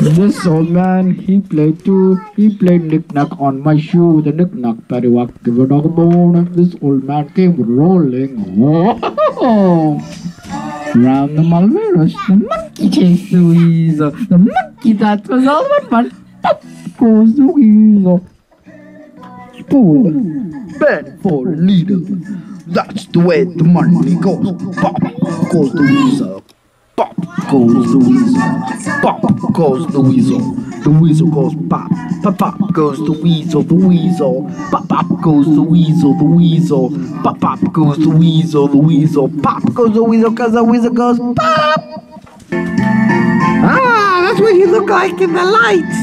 This old man, he played too. He played knick-knack on my shoe. The knick-knack, paddywhack, give a dog a bone. This old man came rolling home. Round the Malveros, the monkey chased the weasel. The monkey that was all but fun. Up goes the weasel. Spoon, bend for a needle. That's the way the money goes. Pop goes the weasel. Pop goes the weasel. Pop goes the weasel. The weasel goes pop. Pop pop goes the weasel. The weasel. Pop pop goes the weasel. The weasel. Pop pop goes the weasel. The weasel. Pop goes the weasel because the weasel goes pop. Ah, that's what he looked like in the lights.